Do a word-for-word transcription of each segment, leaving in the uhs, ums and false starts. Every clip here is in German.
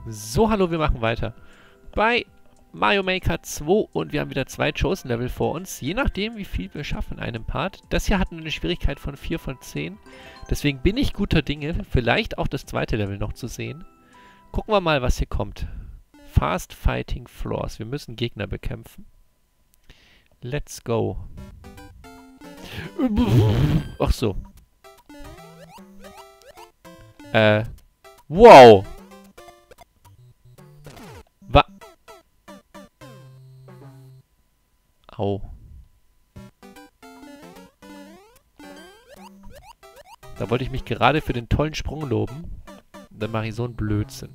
So, hallo, wir machen weiter bei Mario Maker zwei und wir haben wieder zwei Chosen Level vor uns, je nachdem wie viel wir schaffen in einem Part. Das hier hat eine Schwierigkeit von vier von zehn, deswegen bin ich guter Dinge, vielleicht auch das zweite Level noch zu sehen. Gucken wir mal, was hier kommt. Fast Fighting Floors, wir müssen Gegner bekämpfen. Let's go. Ach so. Äh, wow. Wa... Au. Da wollte ich mich gerade für den tollen Sprung loben. Dann mache ich so einen Blödsinn.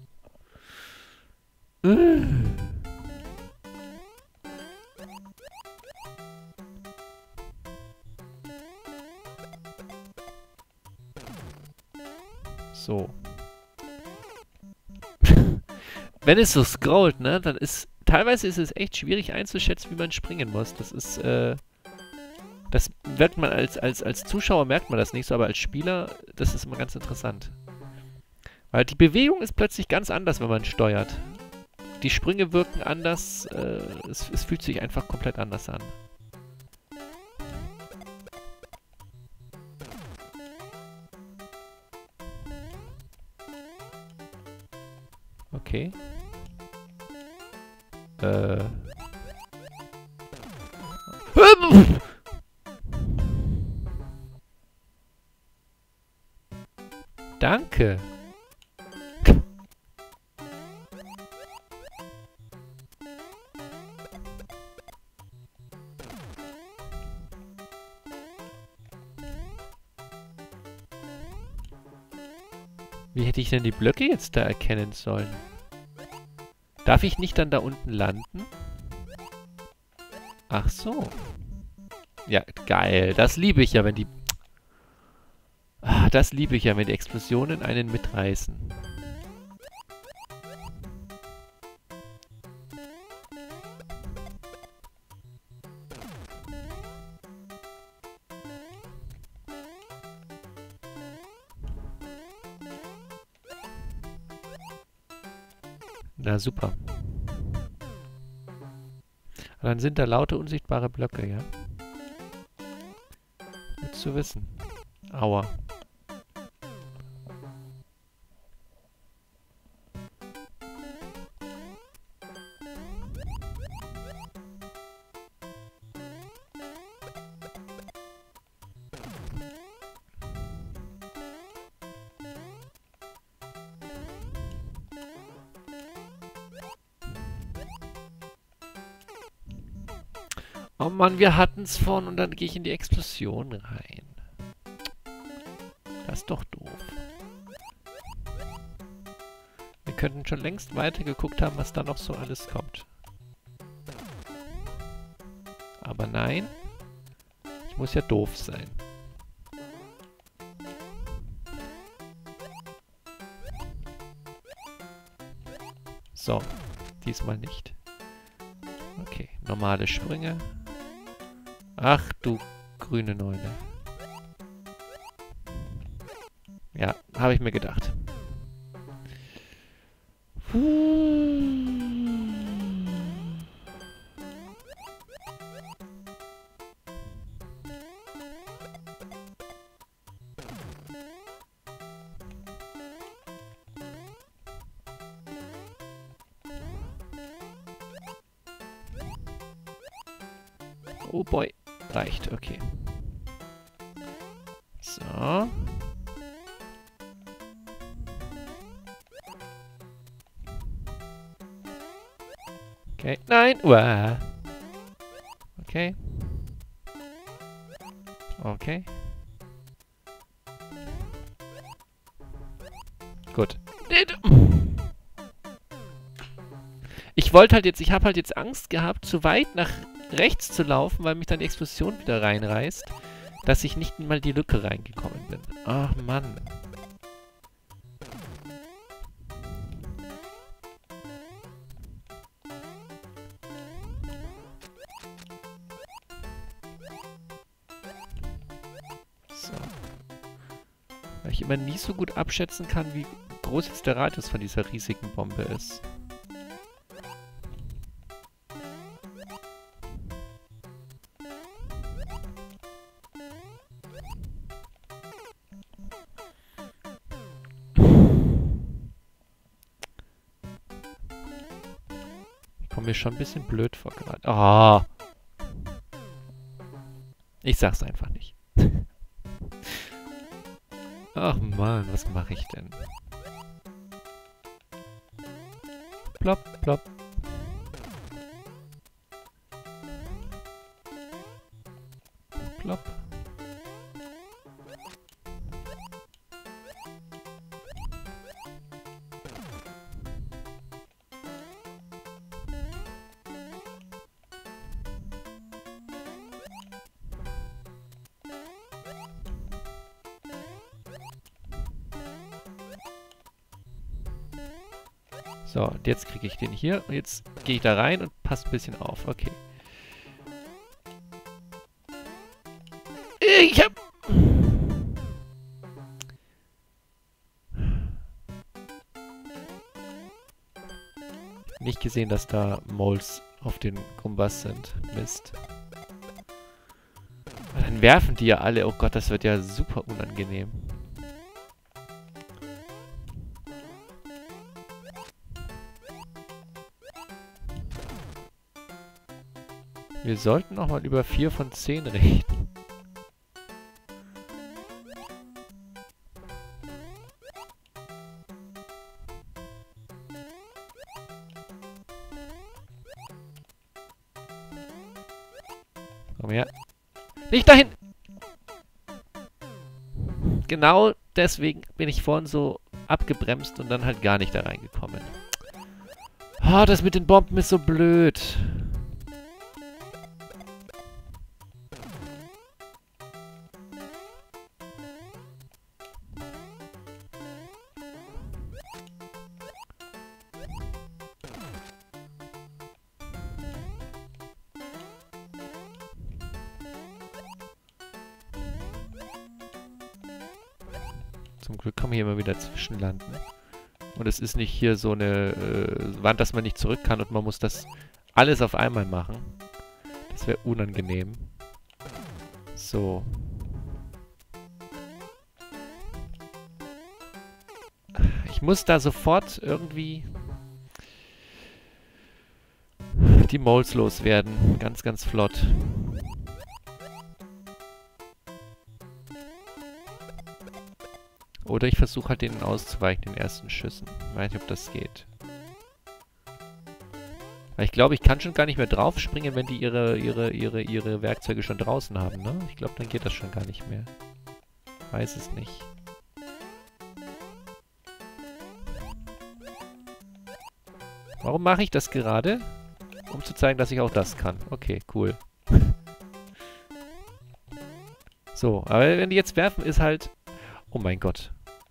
So. Wenn es so scrollt, ne, dann ist... Teilweise ist es echt schwierig einzuschätzen, wie man springen muss. Das ist, äh... Das merkt man als, als, als Zuschauer merkt man das nicht so, aber als Spieler, das ist immer ganz interessant. Weil die Bewegung ist plötzlich ganz anders, wenn man steuert. Die Sprünge wirken anders, äh, es, es fühlt sich einfach komplett anders an. Okay. Äh... Danke. Wie hätte ich denn die Blöcke jetzt da erkennen sollen? Darf ich nicht dann da unten landen? Ach so. Ja, geil. Das liebe ich ja, wenn die... Ah, das liebe ich ja, wenn die Explosionen einen mitreißen. Na super. Dann sind da lauter unsichtbare Blöcke, ja? Gut zu wissen. Aua. Oh Mann, wir hatten's von und dann gehe ich in die Explosion rein. Das ist doch doof. Wir könnten schon längst weitergeguckt haben, was da noch so alles kommt. Aber nein. Ich muss ja doof sein. So. Diesmal nicht. Okay, normale Sprünge. Ach du grüne Neune. Ja, habe ich mir gedacht. Oh boy. Reicht, okay. So. Okay. Nein! Uah. Okay. Okay. Gut. Ich wollte halt jetzt, ich habe halt jetzt Angst gehabt, zu weit nach rechts zu laufen, weil mich dann die Explosion wieder reinreißt, dass ich nicht mal die Lücke reingekommen bin. Ach Mann. So. Weil ich immer nie so gut abschätzen kann, wie groß jetzt der Radius von dieser riesigen Bombe ist. Ich komme mir schon ein bisschen blöd vor gerade. Ah! Ich sag's einfach nicht. Ach man, was mache ich denn? Plopp, plopp. Plopp. So, und jetzt kriege ich den hier. Und jetzt gehe ich da rein und passe ein bisschen auf. Okay. Ich hab... Nicht gesehen, dass da Moles auf den Gumbas sind. Mist. Dann werfen die ja alle. Oh Gott, das wird ja super unangenehm. Wir sollten noch mal über vier von zehn reden. Komm her. Nicht dahin! Genau deswegen bin ich vorhin so abgebremst und dann halt gar nicht da reingekommen. Ah, das mit den Bomben ist so blöd. Zum Glück kann man hier immer wieder zwischenlanden. Und es ist nicht hier so eine äh, Wand, dass man nicht zurück kann und man muss das alles auf einmal machen. Das wäre unangenehm. So. Ich muss da sofort irgendwie die Moles loswerden. Ganz, ganz flott. Oder ich versuche halt denen auszuweichen, den ersten Schüssen. Ich weiß nicht, ob das geht. Weil ich glaube, ich kann schon gar nicht mehr draufspringen, wenn die ihre, ihre, ihre, ihre Werkzeuge schon draußen haben, ne? Ich glaube, dann geht das schon gar nicht mehr. Weiß es nicht. Warum mache ich das gerade? Um zu zeigen, dass ich auch das kann. Okay, cool. So, aber wenn die jetzt werfen, ist halt... Oh mein Gott.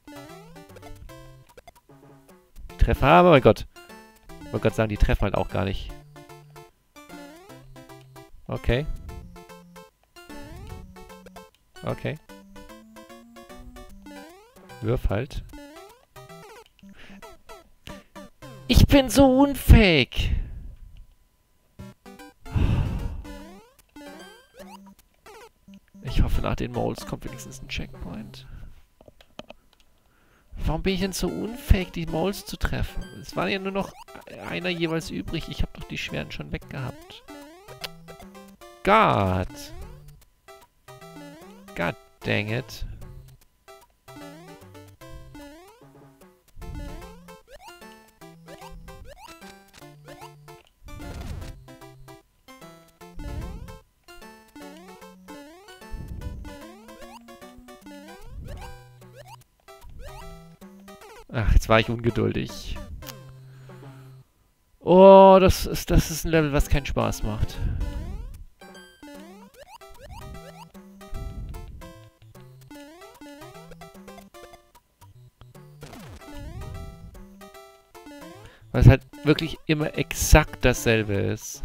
Die treffen... Ah, oh mein Gott. Ich wollte gerade sagen, die treffen halt auch gar nicht. Okay. Okay. Wirf halt. Ich bin so unfähig. Ich hoffe, nach den Moles kommt wenigstens ein Checkpoint. Warum bin ich denn so unfähig, die Moles zu treffen? Es war ja nur noch einer jeweils übrig. Ich habe doch die schweren schon weggehabt. God. God dang it. Ach, jetzt war ich ungeduldig. Oh, das ist, das ist ein Level, was keinen Spaß macht. Weil es halt wirklich immer exakt dasselbe ist.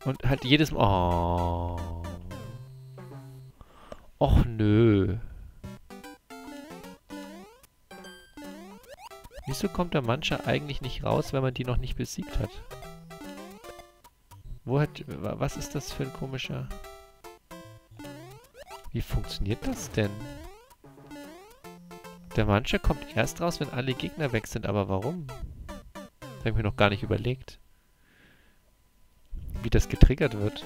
Und halt jedes Mal... Oh. Och, nö. Wieso kommt der Mancher eigentlich nicht raus, wenn man die noch nicht besiegt hat? Wo hat... Was ist das für ein komischer... Wie funktioniert das denn? Der Mancher kommt erst raus, wenn alle Gegner weg sind. Aber warum? Das habe ich mir noch gar nicht überlegt. Wie das getriggert wird.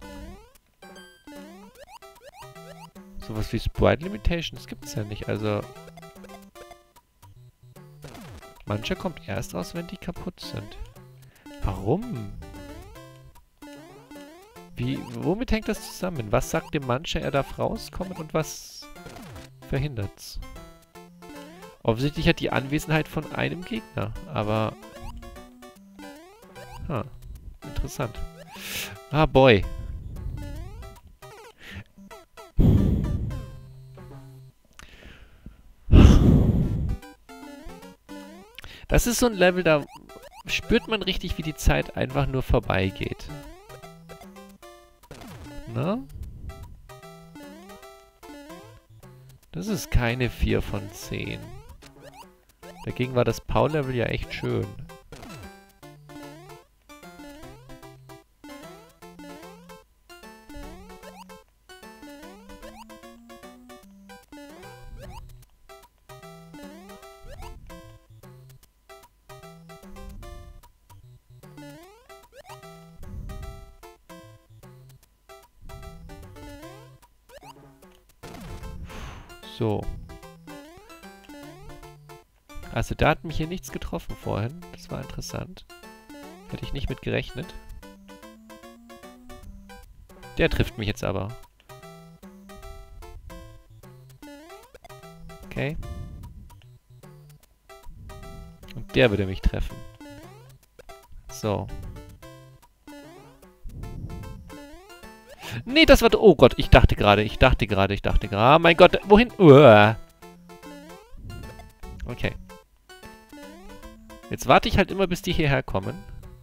Sowas wie Sprite Limitations gibt es ja nicht. Also... Mancher kommt erst raus, wenn die kaputt sind. Warum? Wie, womit hängt das zusammen? Was sagt dem Mancher, er darf rauskommen und was verhindert's? Offensichtlich hat die Anwesenheit von einem Gegner, aber... Ha, interessant. Ah, boy. Das ist so ein Level, da spürt man richtig, wie die Zeit einfach nur vorbeigeht. Na? Das ist keine vier von zehn. Dagegen war das Power-Level ja echt schön. So. Also da hat mich hier nichts getroffen vorhin. Das war interessant. Hätte ich nicht mit gerechnet. Der trifft mich jetzt aber. Okay. Und der würde mich treffen. So. Nee, das war... Oh Gott, ich dachte gerade, ich dachte gerade, ich dachte gerade... Oh mein Gott, wohin? Uah. Okay. Jetzt warte ich halt immer, bis die hierher kommen.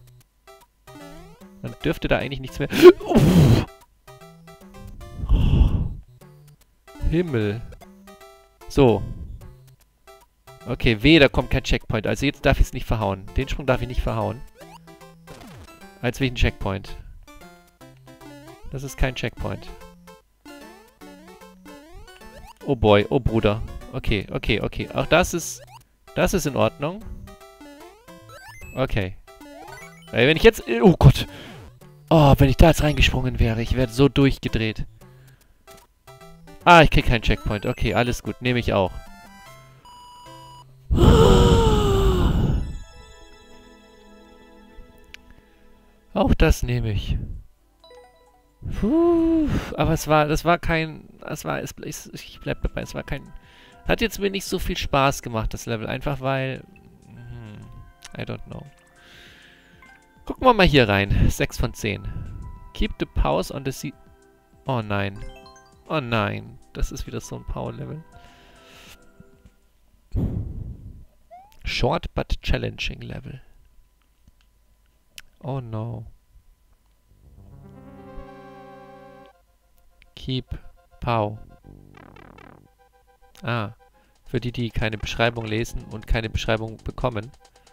Dann dürfte da eigentlich nichts mehr... Uff. Himmel. So. Okay, weh, da kommt kein Checkpoint. Also jetzt darf ich es nicht verhauen. Den Sprung darf ich nicht verhauen. Als will ich einen Checkpoint. Das ist kein Checkpoint. Oh boy, oh Bruder. Okay, okay, okay. Auch das ist... Das ist in Ordnung. Okay. Weil wenn ich jetzt... Oh Gott. Oh, wenn ich da jetzt reingesprungen wäre. Ich wäre so durchgedreht. Ah, ich krieg keinen Checkpoint. Okay, alles gut. Nehme ich auch. Auch das nehme ich. Puh, aber es war, das war kein, es war, es, ich bleib dabei, es war kein, hat jetzt mir nicht so viel Spaß gemacht, das Level, einfach weil, hm, I don't know. Gucken wir mal hier rein, sechs von zehn. Keep the pause on the sea, oh nein, oh nein, das ist wieder so ein Power-Level. Short but challenging Level. Oh no. Keep Pow. Ah. Für die, die keine Beschreibung lesen und keine Beschreibung bekommen.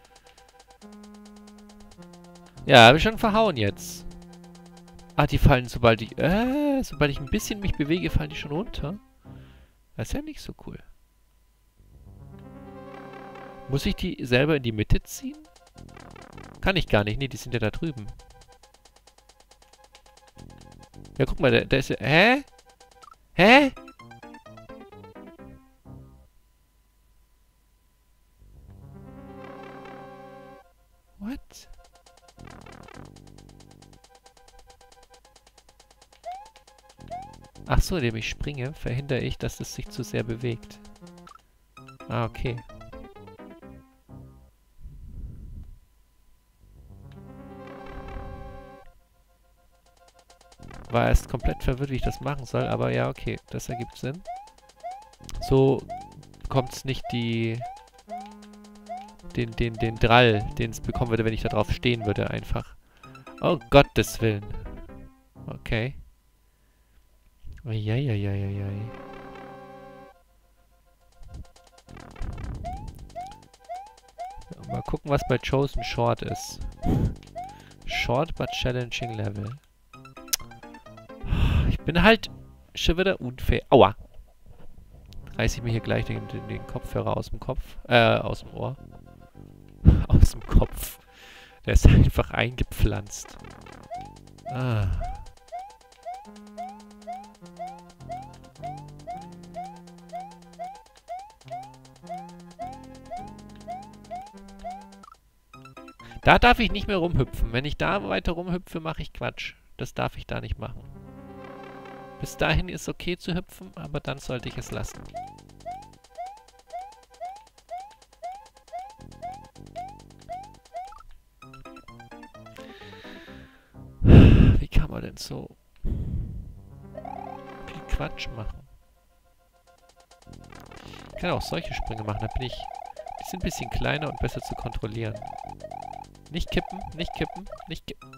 Ja, habe ich schon verhauen jetzt. Ah, die fallen, sobald ich... Äh, sobald ich ein bisschen mich bewege, fallen die schon runter. Das ist ja nicht so cool. Muss ich die selber in die Mitte ziehen? Kann ich gar nicht. Nee, die sind ja da drüben. Ja, guck mal, der, der ist ja... Hä? Hä? What? Ach so, indem ich springe, verhindere ich, dass es sich zu sehr bewegt. Ah, okay. War erst komplett verwirrt, wie ich das machen soll, aber ja, okay, das ergibt Sinn. So bekommt es nicht die... Den, den, den Drall, den es bekommen würde, wenn ich da drauf stehen würde, einfach. Oh Gottes Willen. Okay. Eieieiei. Mal gucken, was bei Chosen Short ist. Short but challenging Level. Ich bin halt schon wieder unfair. Aua! Reiß ich mir hier gleich den, den, den Kopfhörer aus dem Kopf. Äh, aus dem Ohr. Aus dem Kopf. Der ist einfach eingepflanzt. Ah. Da darf ich nicht mehr rumhüpfen. Wenn ich da weiter rumhüpfe, mache ich Quatsch. Das darf ich da nicht machen. Bis dahin ist okay zu hüpfen, aber dann sollte ich es lassen. Wie kann man denn so viel Quatsch machen? Ich kann auch solche Sprünge machen, da bin ich... Die sind ein bisschen kleiner und besser zu kontrollieren. Nicht kippen, nicht kippen, nicht kippen.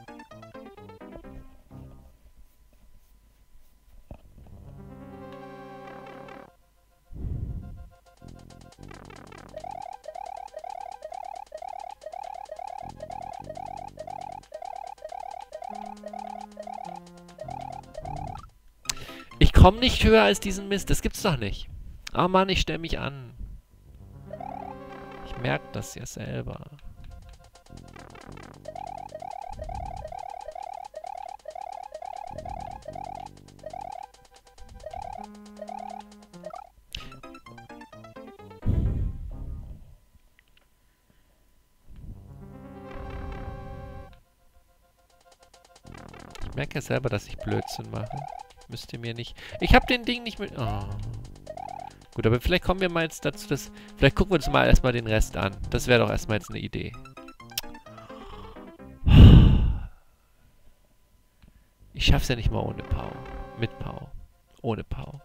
Ich komme nicht höher als diesen Mist. Das gibt's doch nicht. Oh Mann, ich stelle mich an. Ich merke das ja selber. Ich merke ja selber, dass ich Blödsinn mache. Müsst ihr mir nicht... Ich habe den Ding nicht mit... Oh. Gut, aber vielleicht kommen wir mal jetzt dazu, dass... Vielleicht gucken wir uns mal erstmal den Rest an. Das wäre doch erstmal jetzt eine Idee. Ich schaff's ja nicht mal ohne Pau. Mit Pau. Ohne Pau.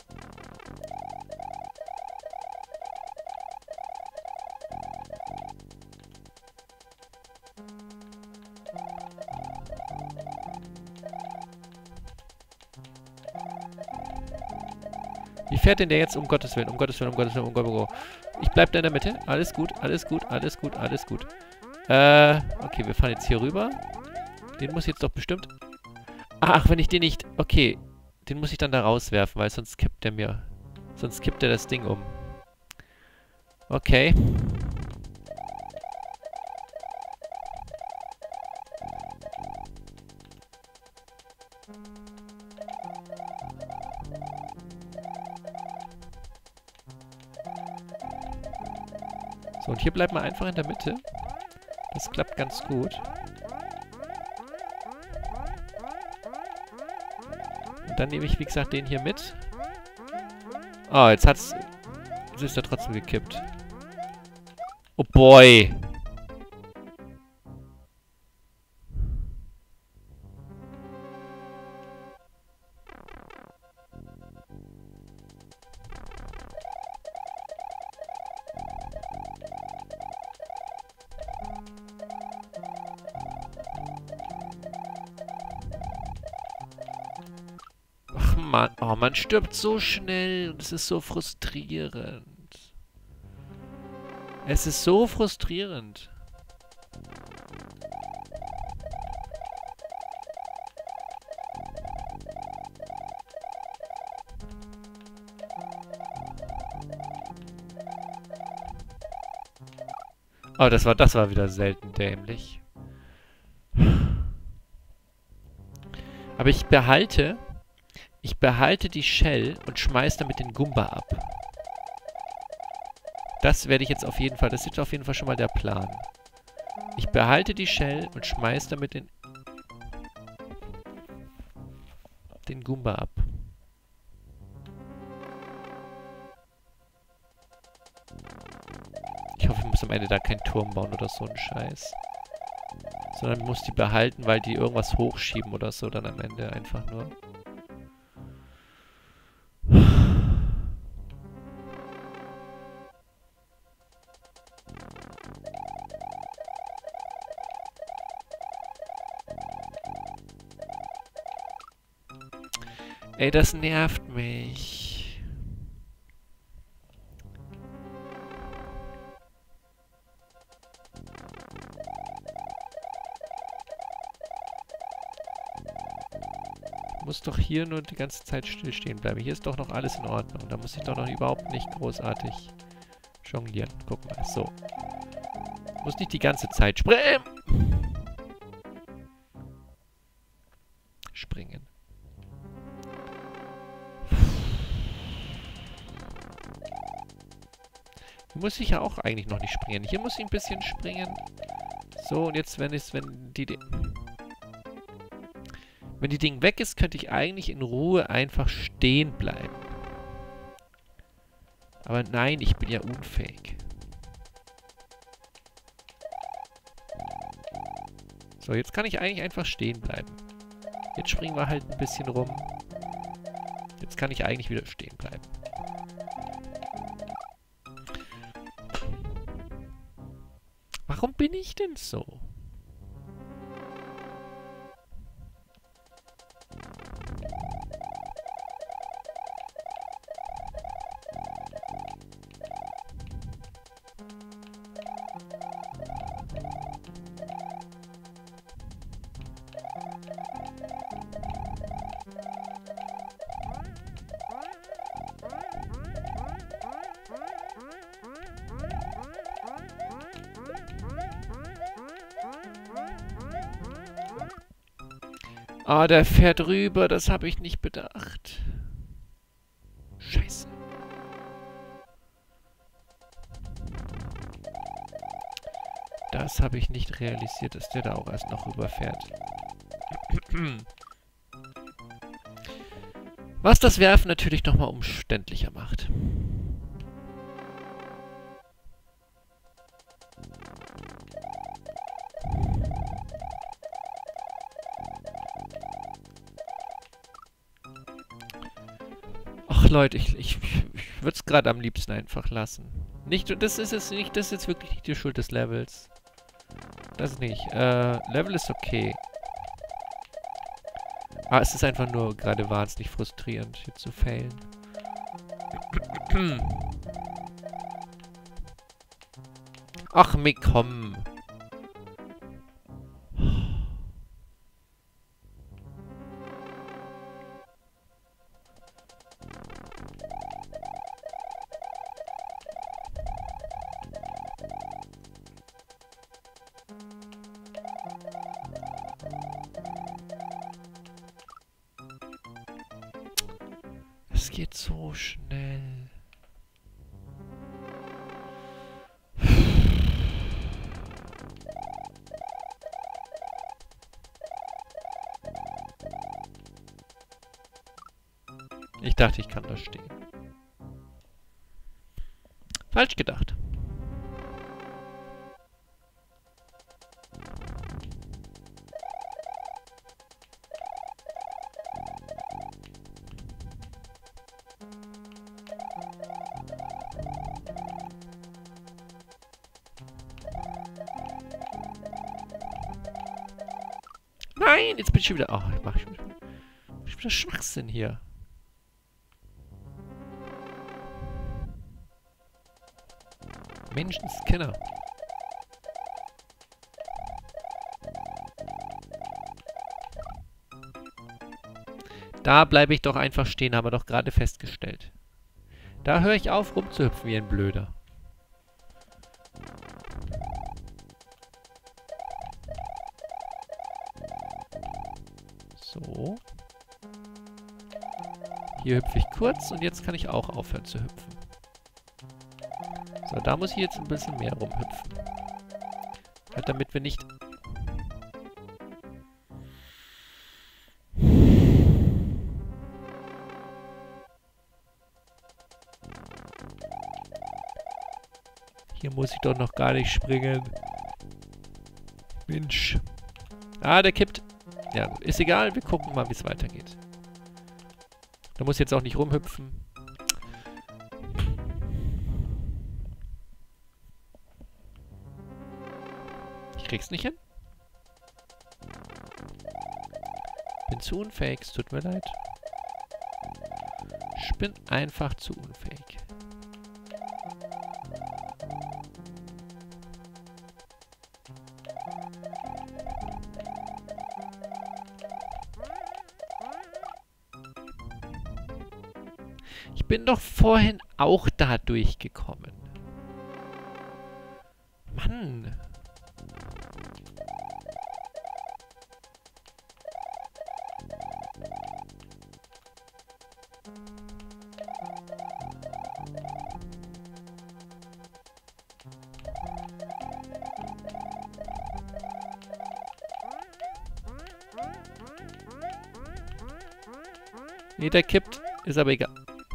Wie fährt denn der jetzt? Um Gottes Willen, um Gottes Willen, um Gottes Willen, um Gottes Willen. Ich bleib da in der Mitte. Alles gut, alles gut, alles gut, alles gut. Äh, okay, wir fahren jetzt hier rüber. Den muss ich jetzt doch bestimmt... Ach, wenn ich den nicht... Okay, den muss ich dann da rauswerfen, weil sonst kippt der mir... Sonst kippt er das Ding um. Okay. So, und hier bleiben wir einfach in der Mitte. Das klappt ganz gut. Und dann nehme ich, wie gesagt, den hier mit. Oh, jetzt hat's... Jetzt ist er trotzdem gekippt. Oh boy! Mann, oh, man stirbt so schnell und es ist so frustrierend. Es ist so frustrierend. Oh, das war, das war wieder selten dämlich. Aber ich behalte... Ich behalte die Shell und schmeiße damit den Goomba ab. Das werde ich jetzt auf jeden Fall... Das ist auf jeden Fall schon mal der Plan. Ich behalte die Shell und schmeiße damit den... den Goomba ab. Ich hoffe, ich muss am Ende da keinen Turm bauen oder so ein Scheiß. Sondern muss die behalten, weil die irgendwas hochschieben oder so dann am Ende einfach nur. Ey, das nervt mich. Ich muss doch hier nur die ganze Zeit stillstehen bleiben. Hier ist doch noch alles in Ordnung. Da muss ich doch noch überhaupt nicht großartig jonglieren. Guck mal, so. Ich muss nicht die ganze Zeit springen. Springen. Hier muss ich ja auch eigentlich noch nicht springen. Hier muss ich ein bisschen springen. So, und jetzt, wenn es, wenn die... die wenn die Ding weg ist, könnte ich eigentlich in Ruhe einfach stehen bleiben. Aber nein, ich bin ja unfähig. So, jetzt kann ich eigentlich einfach stehen bleiben. Jetzt springen wir halt ein bisschen rum. Jetzt kann ich eigentlich wieder stehen bleiben. Warum bin ich denn so? Ah, der fährt rüber, das habe ich nicht bedacht. Scheiße. Das habe ich nicht realisiert, dass der da auch erst noch rüberfährt. Was das Werfen natürlich nochmal umständlicher macht. Ach Leute, ich, ich, ich würde es gerade am liebsten einfach lassen. Nicht, das ist jetzt nicht, das ist jetzt wirklich nicht die Schuld des Levels. Das nicht. Äh, Level ist okay. Ah, es ist einfach nur gerade wahnsinnig frustrierend, hier zu failen. Ach, Mick, komm. Es geht so schnell. Ich dachte, ich kann da stehen. Falsch gedacht. Nein, jetzt bin ich schon wieder... Oh, ich mach schon wieder... Ich bin wieder Schwachsinn hier. Menschenscanner. Da bleibe ich doch einfach stehen, haben wir doch gerade festgestellt. Da höre ich auf, rumzuhüpfen wie ein Blöder. So. Hier hüpfe ich kurz und jetzt kann ich auch aufhören zu hüpfen. So, da muss ich jetzt ein bisschen mehr rumhüpfen. Halt, damit wir nicht... Hier muss ich doch noch gar nicht springen. Mensch. Ah, der kippt. Ja, ist egal. Wir gucken mal, wie es weitergeht. Da muss jetzt auch nicht rumhüpfen. Ich krieg's nicht hin. Bin zu unfähig. Es tut mir leid. Ich bin einfach zu unfähig. Ich bin doch vorhin auch da durchgekommen. Mann. Jeder kippt, ist aber egal.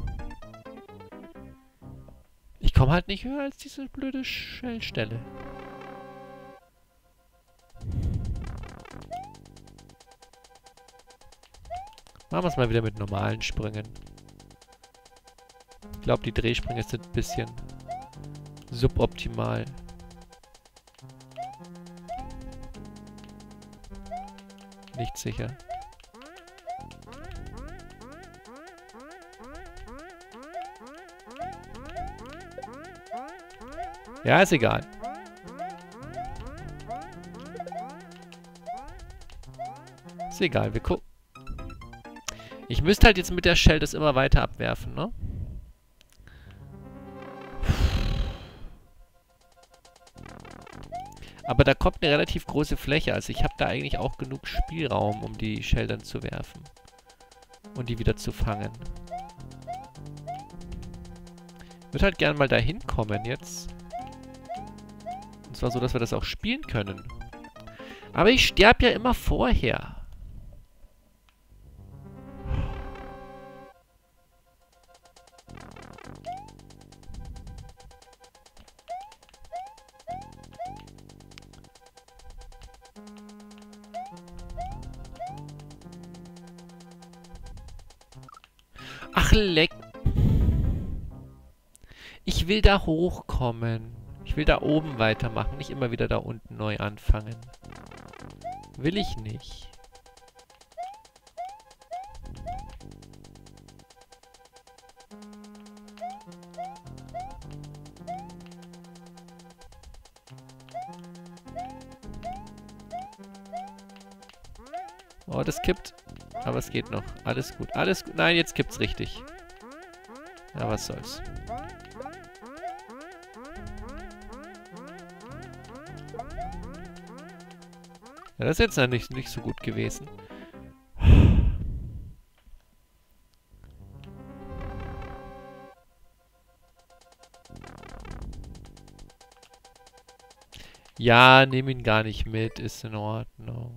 Ich komme halt nicht höher als diese blöde Shell-Stelle. Machen wir es mal wieder mit normalen Sprüngen. Ich glaube, die Drehsprünge sind ein bisschen suboptimal. Nicht sicher. Ja, ist egal. Ist egal, wir gucken. Ich müsste halt jetzt mit der Shell das immer weiter abwerfen, ne? Aber da kommt eine relativ große Fläche. Also ich habe da eigentlich auch genug Spielraum, um die Shell dann zu werfen. Und die wieder zu fangen. Ich würde halt gerne mal da hinkommen jetzt. Und zwar so, dass wir das auch spielen können. Aber ich sterbe ja immer vorher. Ach, leck. Ich will da hochkommen. Ich will da oben weitermachen, nicht immer wieder da unten neu anfangen. Will ich nicht. Oh, das kippt. Aber es geht noch. Alles gut. Alles gut. Nein, jetzt kippt's richtig. Ja, was soll's. Ja, das ist jetzt ja nicht, nicht so gut gewesen. Ja, nehm ihn gar nicht mit. Ist in Ordnung.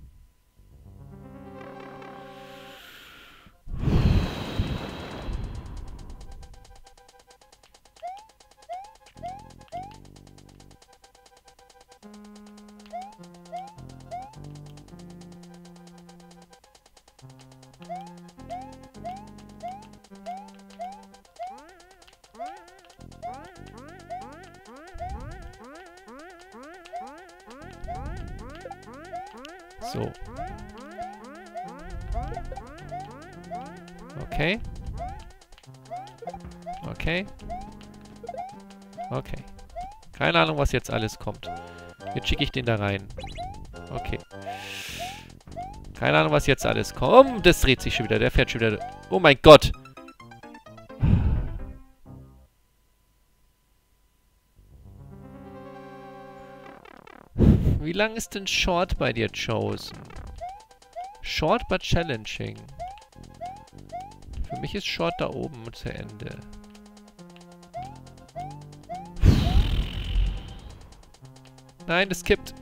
So. Okay. Okay. Okay. Keine Ahnung, was jetzt alles kommt. Jetzt schicke ich den da rein. Okay. Keine Ahnung, was jetzt alles kommt. Das dreht sich schon wieder. Der fährt schon wieder... Oh mein Gott! Wie lang ist denn Short bei dir, Chosen? Short but challenging. Für mich ist Short da oben zu Ende. Nein, das kippt.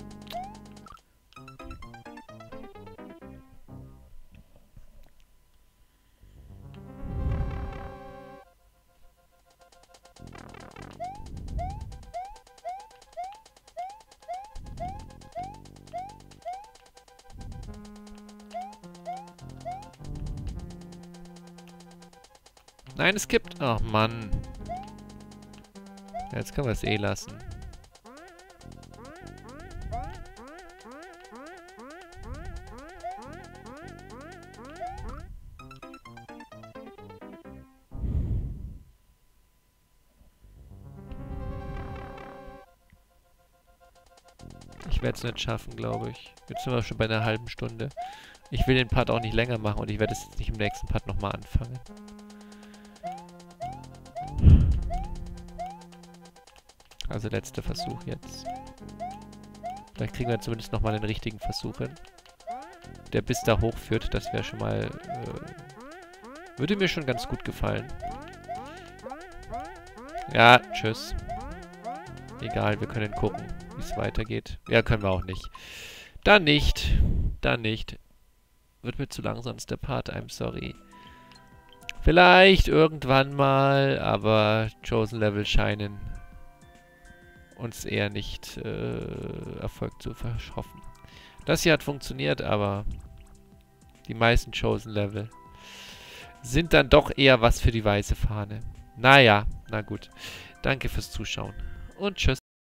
Nein, es kippt. Ach, Mann. Jetzt können wir es eh lassen. werde es nicht schaffen, glaube ich. Jetzt sind wir schon bei einer halben Stunde. Ich will den Part auch nicht länger machen und ich werde es jetzt nicht im nächsten Part nochmal anfangen. Also letzter Versuch jetzt. Vielleicht kriegen wir zumindest nochmal den richtigen Versuch hin. Der bis da hochführt, das wäre schon mal... Äh, würde mir schon ganz gut gefallen. Ja, tschüss. Egal, wir können gucken, wie es weitergeht. Ja, können wir auch nicht. Dann nicht. Dann nicht. Wird mir zu lang sonst der Part, I'm sorry. Vielleicht irgendwann mal, aber Chosen Level scheinen uns eher nicht äh, Erfolg zu verschaffen. Das hier hat funktioniert, aber die meisten Chosen Level sind dann doch eher was für die weiße Fahne. Naja, na gut. Danke fürs Zuschauen und tschüss.